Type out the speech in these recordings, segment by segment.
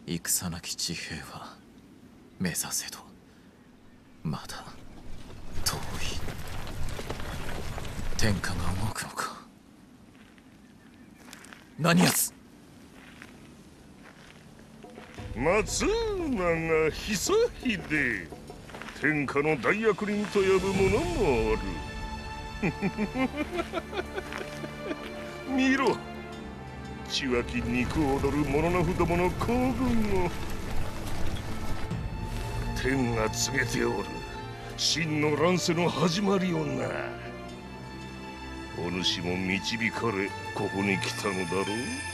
戦なき地平は目指せどまだ遠い。天下が動くのか。何やつ。 松永久秀、天下の大役人と呼ぶ者もある。見ろ、血湧き肉躍る者のふどもの行軍を。天が告げておる真の乱世の始まりをな。お主も導かれここに来たのだろう。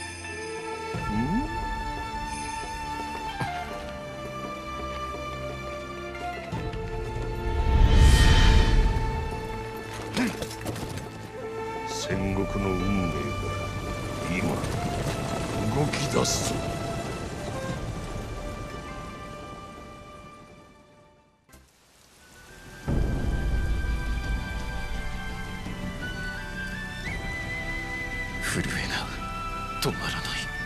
戦国の運命が今動き出すぞ。 震えが止まらない。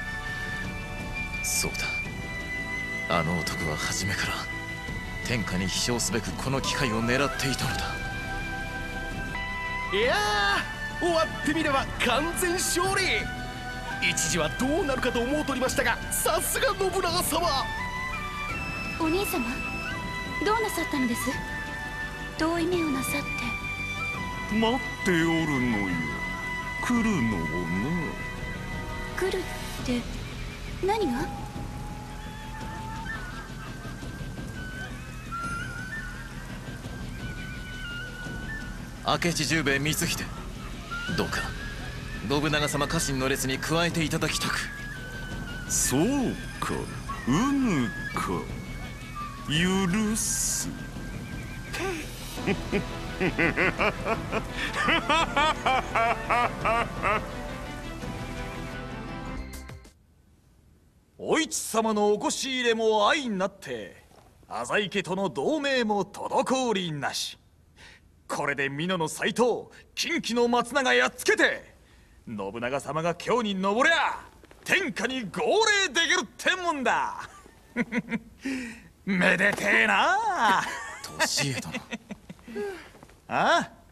そうだ、あの男は初めから天下に飛翔すべくこの機会を狙っていたのだ。 いやー、終わってみれば完全勝利。一時はどうなるかと思うとりましたが、さすが信長様。 お兄様、どうなさったのです。遠い目をなさって待っておるのよ、来るのをね。 来るって何が。 明智十兵衛光秀、どうか信長様家臣の列に加えていただきたく。 そうか、うぬか、許す。 お市様のお越し入れも相なって浅井家との同盟も滞りなし。これで美濃の斎藤、近畿の松永やっつけて信長様が京に登りゃ天下に号令できるってもんだ。めでてえなあ。 利家殿。 ああ、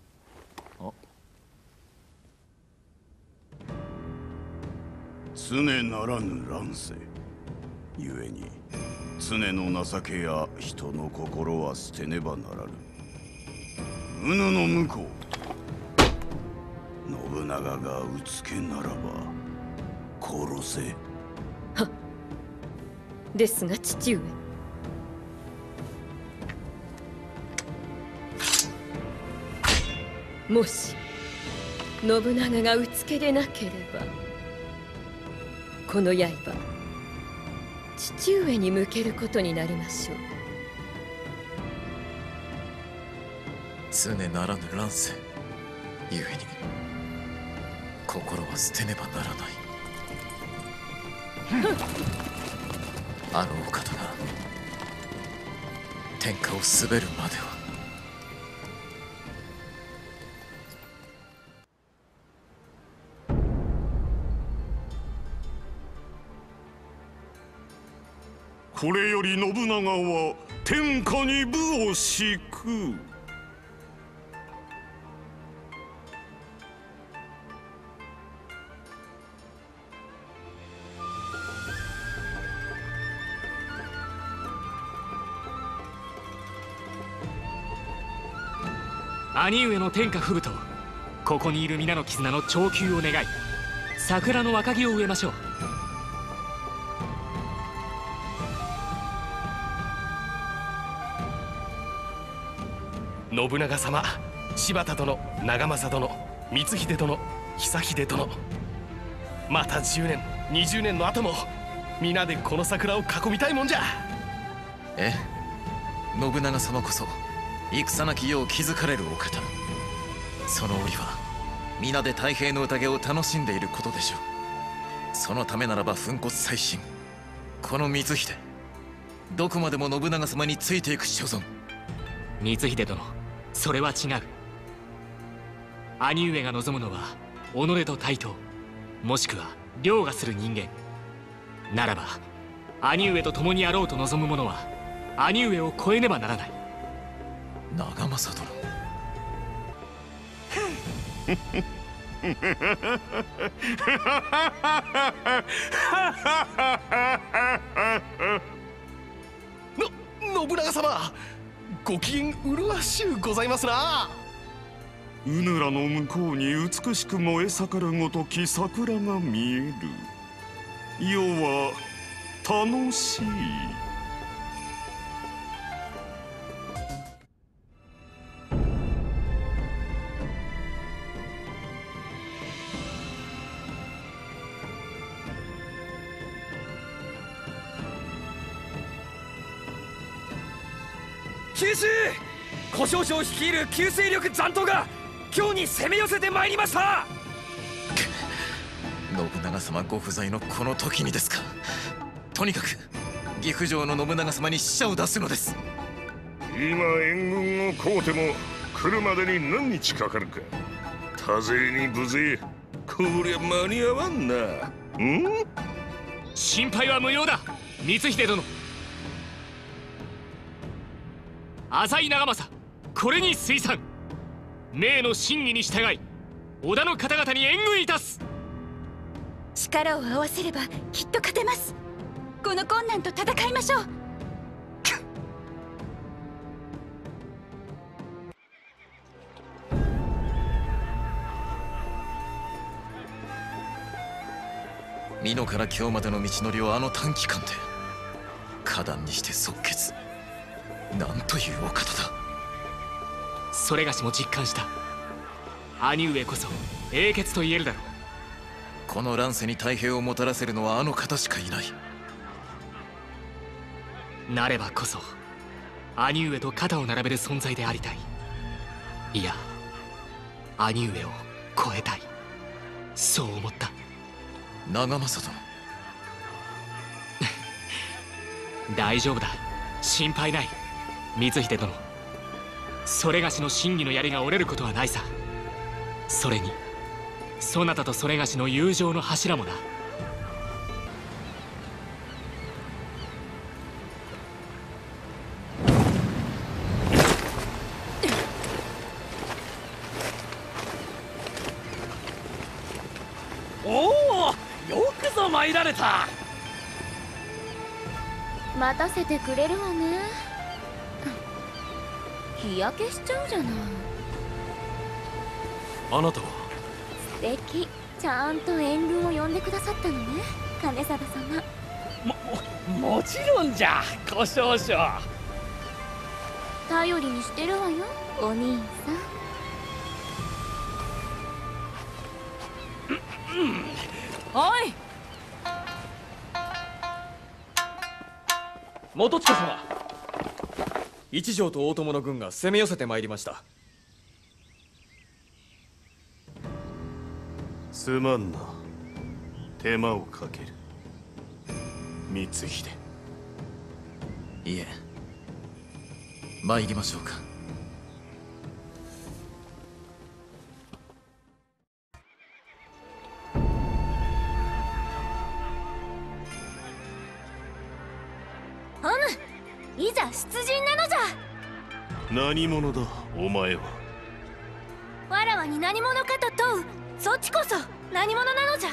常ならぬ乱世ゆえに常の情けや人の心は捨てねばならぬ。うぬの向こう、信長がうつけならば殺せ。 はっ。ですが父上、もし信長がうつけでなければこの刃父上に向けることになりましょう。 常ならぬ乱世ゆえに心は捨てねばならない。あのお方が天下を滑るまでは。 これより信長は天下に武を敷く。 兄上の天下不武とここにいる皆の絆の長久を願い、桜の若木を植えましょう。 信長様、柴田殿、長政殿、光秀殿、久秀殿、また10年20年の後も皆でこの桜を囲みたいもんじゃ。 ええ、信長様こそ戦なき世を築かれるお方。その折は皆で太平の宴を楽しんでいることでしょう。そのためならば粉骨砕身、この光秀どこまでも信長様についていく所存。 光秀殿、それは違う。兄上が望むのは己と対等、もしくは凌駕する人間ならば兄上と共にあろうと望む者は兄上を超えねばならない。 長政殿。 信長様、ご機嫌麗しゅうございますな。 うぬらの向こうに美しく燃え盛るごとき桜が見える。世は楽しい。 九州古少将率いる旧勢力残党が今日に攻め寄せてまいりました。 信長様ご不在のこの時にですか。とにかく岐阜城の信長様に使者を出すのです。 今援軍をこうても来るまでに何日かかるか。多勢に無勢、こりゃ間に合わんな。 心配は無用だ光秀殿。浅井長政、これに推参。命の真偽に従い織田の方々に援軍いたす。 力を合わせればきっと勝てます。この困難と戦いましょう。 美濃から京までの道のりをあの短期間で果断にして即決。なんというお方だ。 それがしも実感した。兄上こそ英傑と言えるだろう。 この乱世に太平をもたらせるのはあの方しかいない。 なればこそ兄上と肩を並べる存在でありたい。いや、兄上を超えたい、そう思った。 長政殿大丈夫だ、心配ない。光秀殿、それがしの真偽の槍が折れることはないさ。それにそなたとそれがしの友情の柱もな。 おお、よくぞ参られた。 待たせてくれるわね。日焼けしちゃうじゃない。 あなたは素敵。ちゃんと援軍を呼んでくださったのね、金貞様。 もちろんじゃ、ご少々。 頼りにしてるわよ、お兄さん。 はい。元親様、一条と大友の軍が攻め寄せてまいりました。 すまんな、手間をかける。光秀、 いえ、参りましょうか。 いざ出陣なのじゃ。 何者だお前は。 わらわに何者かと問うそっちこそ何者なのじゃ。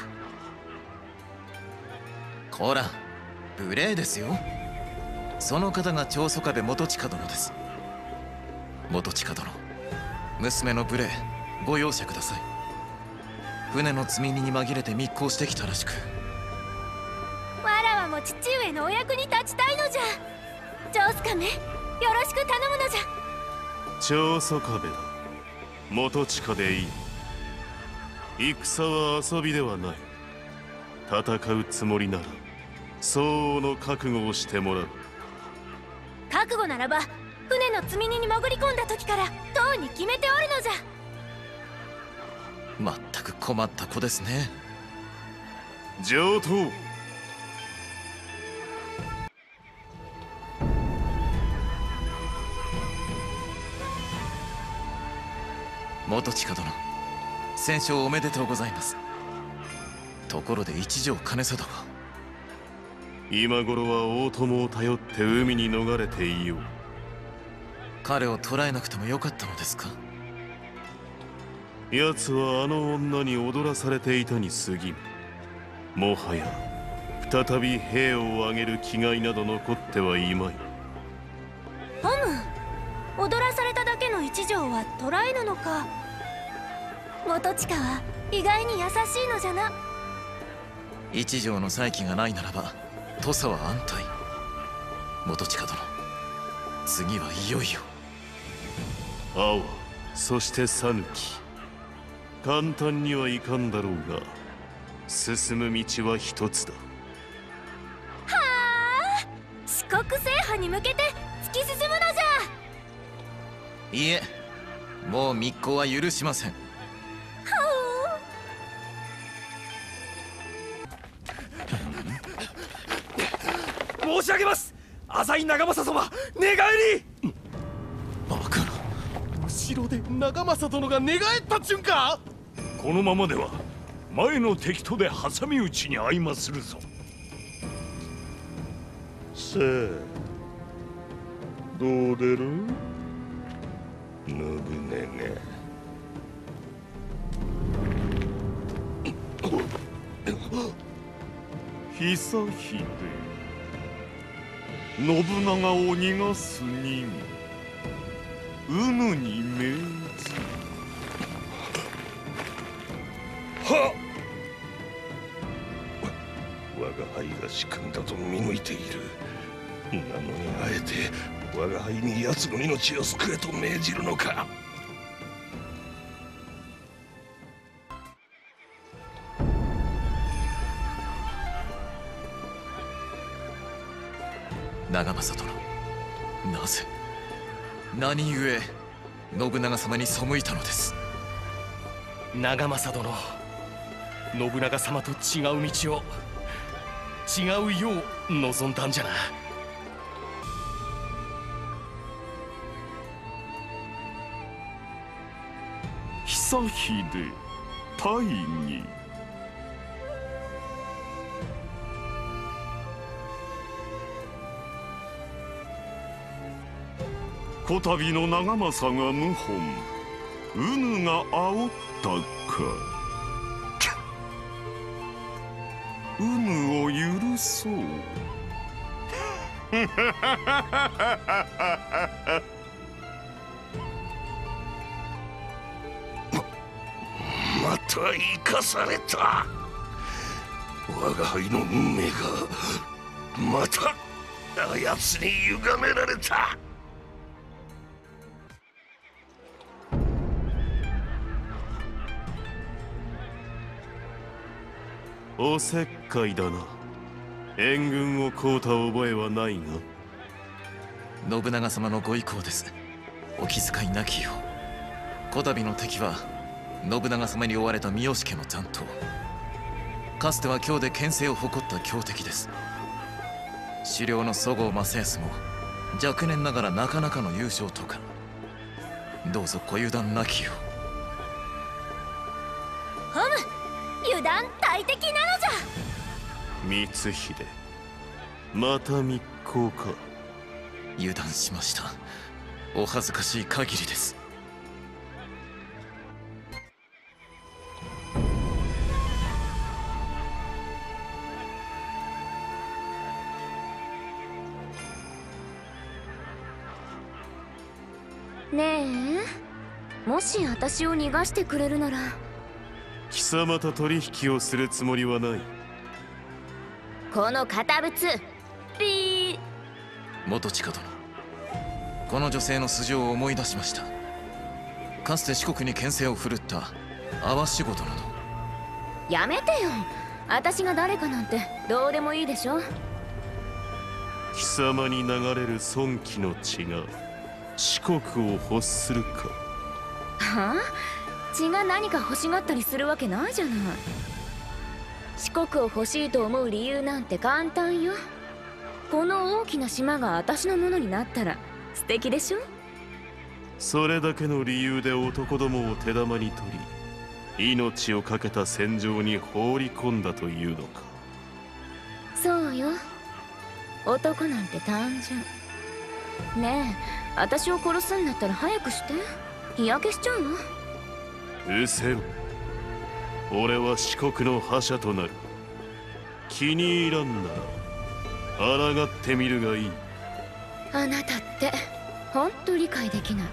こら、無礼ですよ。その方が長宗我部元親殿です。元親殿、娘の無礼ご容赦ください。船の積み荷に紛れて密航してきたらしく。 わらわも父上のお役に立ちたいのじゃ。長宗我部、よろしく頼むのじゃ。 長宗我部だ。元親でいい。戦は遊びではない。戦うつもりなら相応の覚悟をしてもらう。 覚悟ならば船の積み荷に潜り込んだ時からとうに決めておるのじゃ。 まったく困った子ですね。 上等。 元親殿、戦勝おめでとうございます。ところで一条兼定は。 今頃は大友を頼って海に逃れていよう。 彼を捕らえなくてもよかったのですか？ 奴はあの女に踊らされていたに過ぎん。もはや再び兵を挙げる気概など残ってはいまい。 ホム、踊らされただけの一条は捕らえぬのか。元親は意外に優しいのじゃな。 一条の再起がないならば土佐は安泰。元親殿、次はいよいよ。 阿波、そして讃岐、簡単にはいかんだろうが進む道は一つだ。 はあ、四国制覇に向けて突き進むのじゃ。 いいえ、もう密航は許しません。 申し上げます。浅井長政様、寝返り。 バカな。 後ろで長政殿が寝返ったっちゅんか。 このままでは前の敵とで挟み撃ちに遭いまするぞ。さあ、どう出る信長。 久秀、信長を逃がすに有無に命ず。 はっ、我が輩が仕組んだと見抜いている。なのにあえて我が輩に奴の命を救えと命じるのか。 長政殿、なぜ、何故信長様に背いたのです？ 長政殿、信長様と違う道を違うよう望んだんじゃな。 久秀、大義、こたびの長政が謀反、うぬが煽ったか。うぬを許そう。 また生かされた。我が輩の運命がまたあやつに歪められた。 おせっかいだな。援軍を請うた覚えはないが。 信長様のご意向です。お気遣いなきよう。こたびの敵は信長様に追われた三好家の残党。かつては京で権勢を誇った強敵です。首領の十郷正康も若年ながらなかなかの優勝とか。どうぞご油断なきよホム、油断大敵なのじゃ。 光秀、また密航か。 油断しました。お恥ずかしい限りです。 ねえ、もし私を逃がしてくれるなら。 貴様と取引をするつもりはない。 この堅物ピー。 元親殿、この女性の素性を思い出しました。かつて四国に権勢を振るった淡志護殿の。 やめてよ、私が誰かなんてどうでもいいでしょ。 貴様に流れる尊貴の血が四国を欲するか。 はあ、血が何か欲しがったりするわけないじゃない。四国を欲しいと思う理由なんて簡単よ。この大きな島が私のものになったら素敵でしょ。 それだけの理由で男どもを手玉に取り、命を懸けた戦場に放り込んだというのか。 そうよ、 男なんて単純。ねえ、私を殺すんだったら早くして。日焼けしちゃうわ。 失せろ。俺は四国の覇者となる。気に入らんなら抗ってみるがいい。 あなたってほんと理解できない。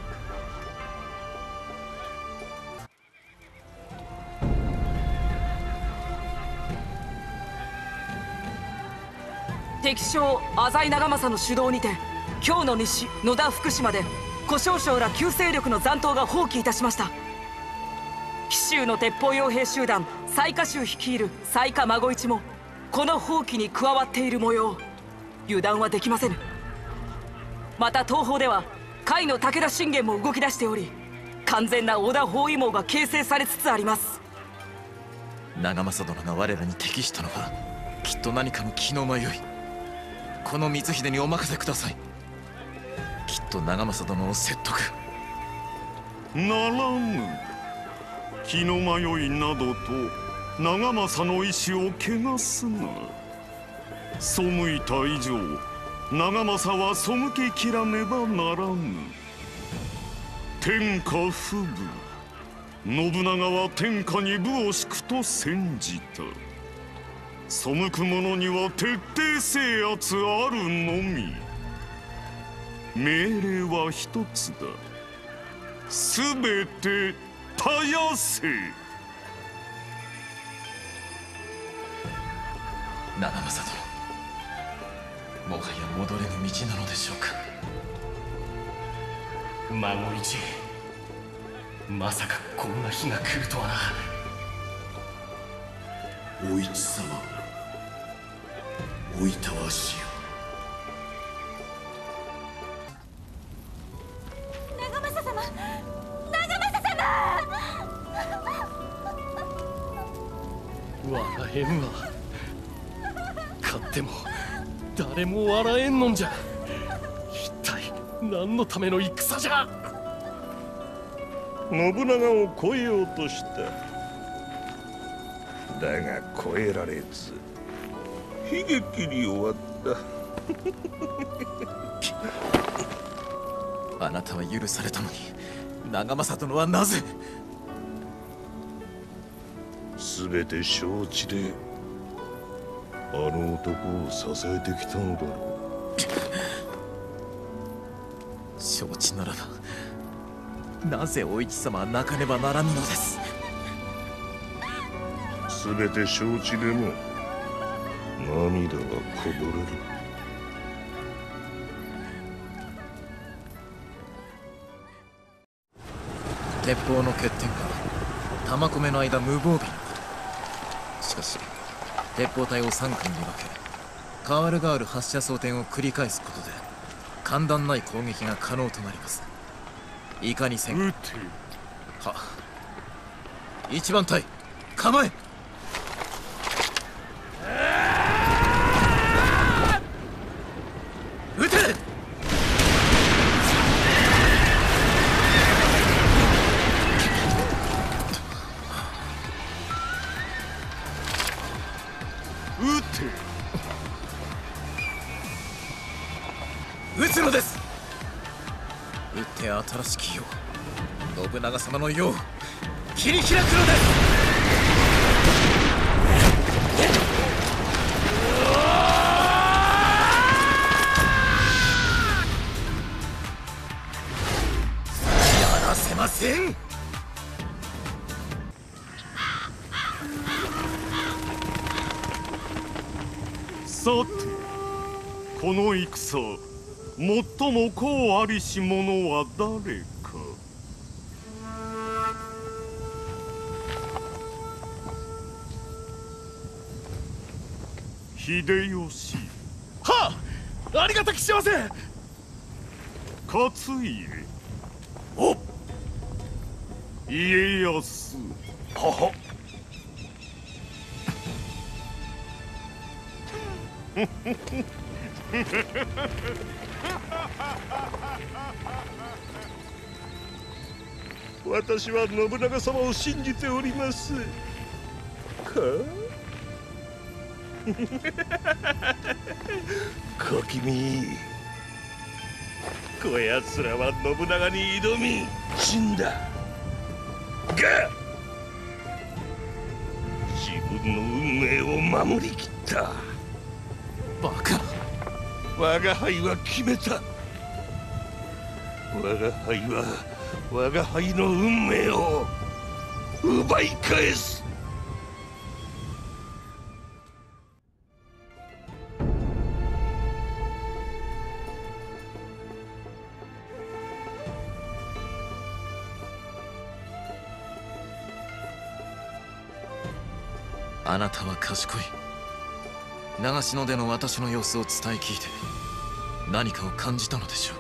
敵将浅井長政の主導にて京の西野田福島で小少将ら旧勢力の残党が蜂起いたしました。紀州の鉄砲傭兵集団雑賀衆率いる雑賀孫一もこの蜂起に加わっている模様。油断はできませぬ。また東方では甲斐の武田信玄も動き出しており、完全な織田包囲網が形成されつつあります。 長政殿が我らに適したのはきっと何かの気の迷い。この光秀にお任せください。きっと長政殿を説得ならぬ。気の迷いなどと長政の意志を汚すな。背いた以上長政は背けきらねばならぬ。天下不武、信長は天下に武を敷くと宣じた。背く者には徹底制圧あるのみ。命令は一つだ。すべてたやせ。 長政殿、もはや戻れぬ道なのでしょうか。 孫一、まさかこんな日が来るとはな。 お市様、おいたわしよ。 長政様、長政様。 笑えんわ。勝っても誰も笑えんのんじゃ。一体何のための戦じゃ。 信長を超えようとした。だが超えられず悲劇に終わった。 あなたは許されたのに長政殿はなぜ。 全て承知であの男を支えてきたのだろう。承知ならばなぜお市様は泣かねばならぬのです。 全て承知でも涙はこぼれる。 鉄砲の欠点が弾込めの間無防備になる。しかし鉄砲隊を3組に分け代わる代わる発射装填を繰り返すことで簡単ない攻撃が可能となります。いかにせんは一番隊構え。撃て。撃つのです。撃って新しき世、信長様の世を切り開くのです。やらせません。 さてこの戦最も功ありし者は誰か。秀吉。 はあ、ありがたき幸せ。 勝家。 お家康。 はは私は信長様を信じております。か小気味、こやつらは信長に挑み死んだが、自分の運命を守りきった。 バカ。 我が輩は決めた。我が輩は我が輩の運命を奪い返す。 あなたは賢い。長篠での私の様子を伝え聞いて何かを感じたのでしょ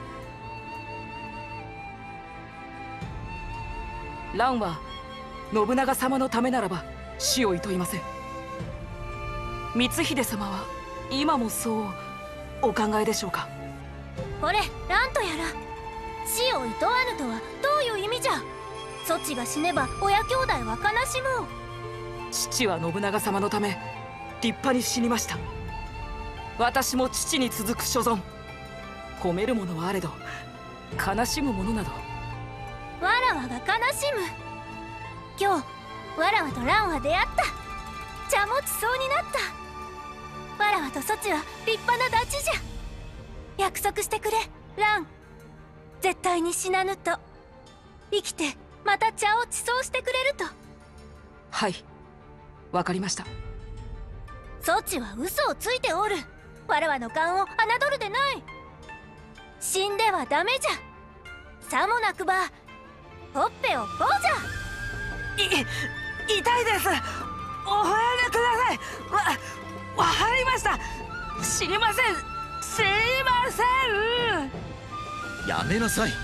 う。蘭は信長様のためならば死をいといません。光秀様は今もそうお考えでしょうか。 これ蘭とやら死をいとわぬとはどういう意味じゃ。そちが死ねば親兄弟は悲しむ。 父は信長様のため立派に死にました。私も父に続く所存。褒めるものはあれど悲しむものなど。 わらわが悲しむ。今日わらわと蘭は出会った。茶もちそうになった。わらわとそちは立派なダチじゃ。約束してくれ蘭。絶対に死なぬと。生きてまた茶を地そうしてくれると。 はい、わかりました。 そちは嘘をついておる。わらわの勘を侮るでない。死んではダメじゃ。さもなくばほっぺをこうじゃ。 痛いです。おやめください。わかりました。知りません。知りません。 やめなさい。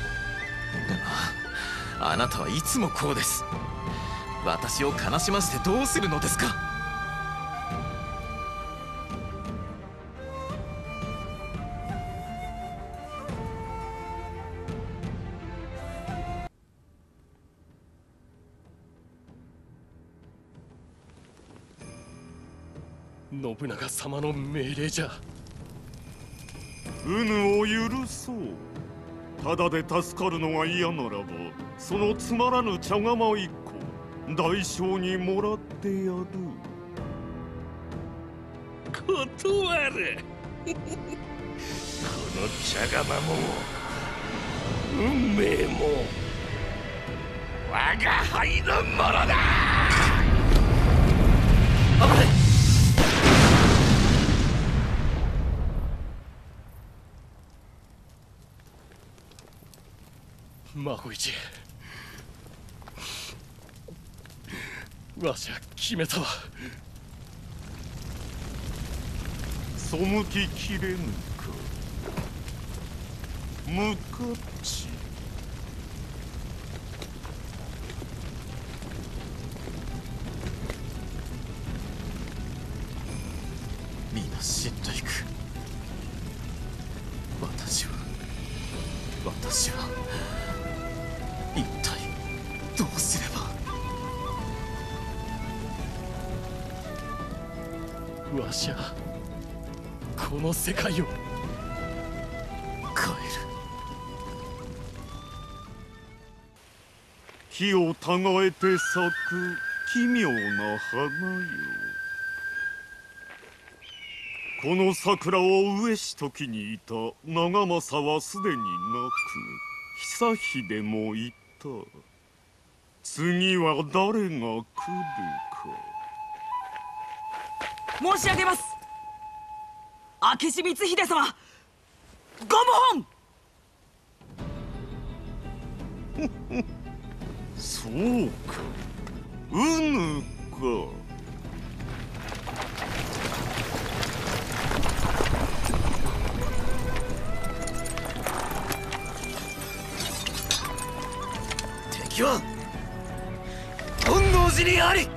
あなたはいつもこうです。私を悲しませてどうするのですか。 信長様の命令じゃ。 うぬを許そう。ただで助かるのが嫌ならば、そのつまらぬ茶釜一個代償にもらってやる。 断る。この茶釜も運命も我が輩のものだ。危ない。 孫一、わしゃ決めたわ。 背ききれぬか無価値。 皆死んでいく。私は一体どうすれば。わしゃこの世界を変える。 火をたがえて咲く奇妙な花よ。この桜を植えし時にいた長政はすでになく、久秀もいた。次は誰が来るか。 申し上げます。明智光秀様、ご無本。そうか、うぬか。 敵は本能寺にあり。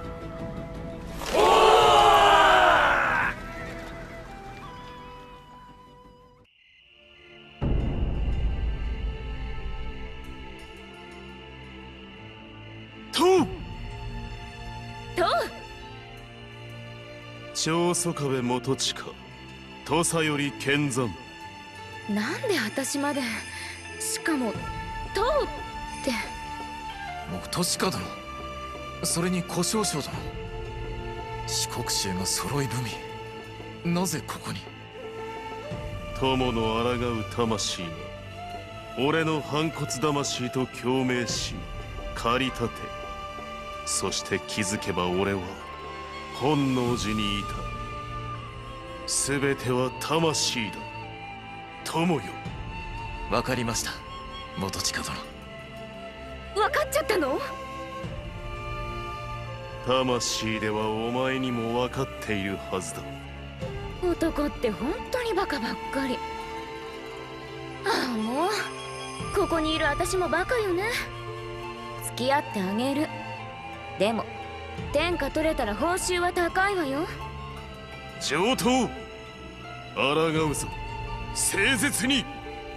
長宗我部元親土佐より剣山。 なんで私まで、しかも「とう」って。 元親殿、それに小少将殿、四国衆が揃い踏み、なぜここに？ 友の抗う魂が俺の反骨魂と共鳴し駆り立て、そして気づけば俺は本能寺にいた。全ては魂だ友よ。 わかりました、元親殿。 分かっちゃったの？ 魂ではお前にも分かっているはずだ。 男って本当にバカばっかり。ああ、もうここにいる私もバカよね。付き合ってあげる。でも天下取れたら報酬は高いわよ。 上等、抗うぞ誠実に。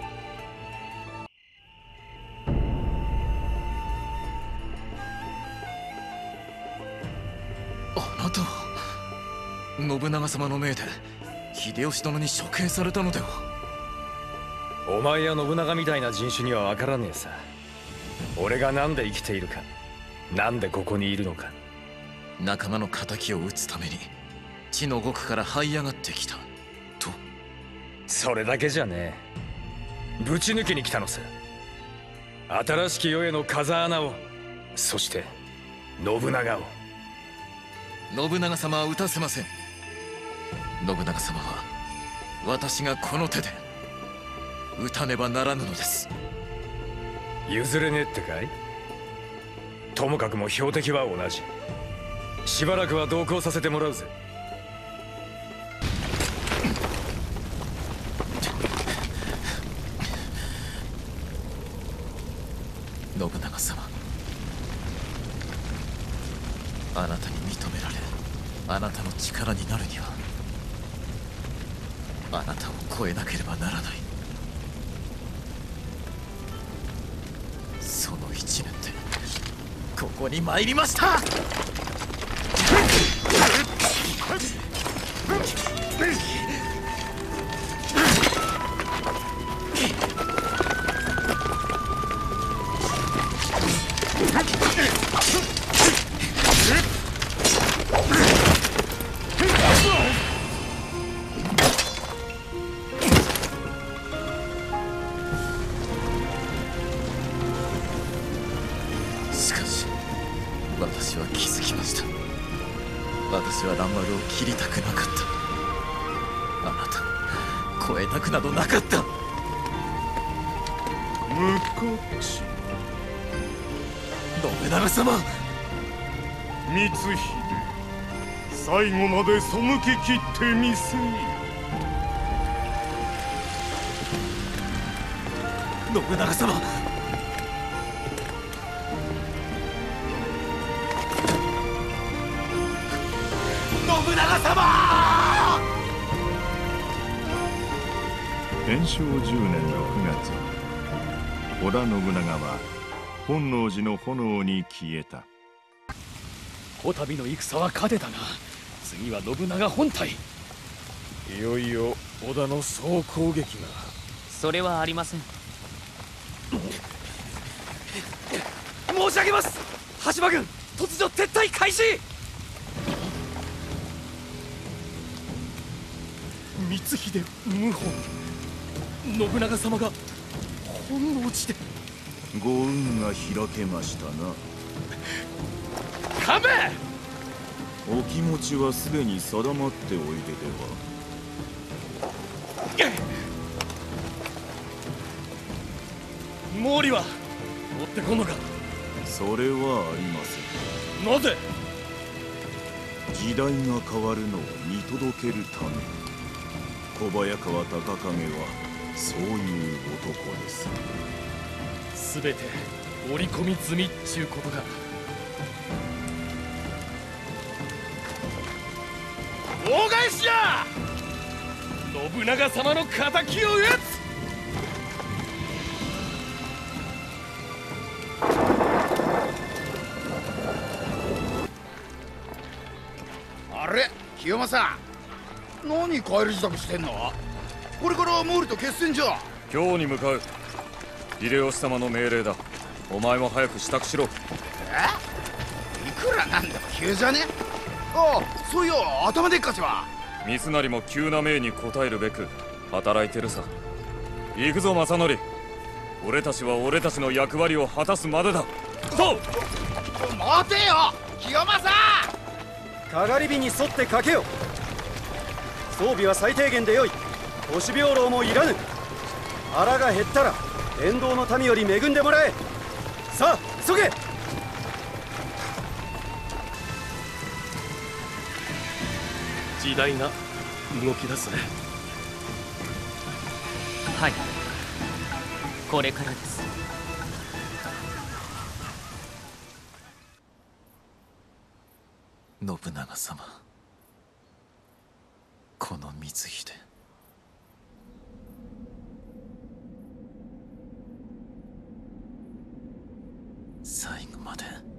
あなたは信長様の命で秀吉殿に処刑されたのでは？ お前や信長みたいな人種には分からねえさ。俺がなんで生きているか、なんでここにいるのか。 仲間の敵を討つために地の極から這い上がってきたと。 それだけじゃねえ。ぶち抜きに来たのさ。新しき世への風穴を、そして信長を。 信長様は討たせません。信長様は私がこの手で討たねばならぬのです。 譲れねえってかい？ともかくも標的は同じ。しばらくは同行させてもらうぜ。 信長様、あなたに認められあなたの力になるにはあなたを超えなければならない。その一年でここに参りました。しかし私は気づきました。私は蘭丸を切りたくなかった。あなた超えたくなどなかった。 無価値。 信長様、 光秀、最後まで背き切ってみせい。 信長様、信長様。 天正10年6月、織田信長は本能寺の炎に消えた。 こたびの戦は勝てたが、次は信長本体。 いよいよ織田の総攻撃が。 それはありません。 申し上げます。羽柴軍突如撤退開始。光秀謀反、信長様が本能寺で。 ご運が開けましたな。 勘弁。 お気持ちはすでに定まっておいででは。 毛利は追ってこんのか？ それはありません。 なぜ？ 時代が変わるのを見届けるため。小早川隆景はそういう男です。 すべて織り込み済みっちゅうことか。大返しや！信長様の敵を討つ！ あれ、 清正、何帰り支度してんの？これから毛利と決戦じゃ。 今日に向かう。秀吉様の命令だ。お前も早く支度しろ。いくらなんでも急じゃね？ああ、そういや頭でっかちは。 三成も急な命に応えるべく働いてるさ。行くぞ正則。俺たちは俺たちの役割を果たすまでだ。そう。 待てよ清正。 かがり火に沿ってかけよ。装備は最低限でよい。押し兵糧もいらぬ。腹が減ったら沿道の民より恵んでもらえ。さあ急げ。 時代が動き出すね。 はい、これからです。 信長様、この光秀、最後まで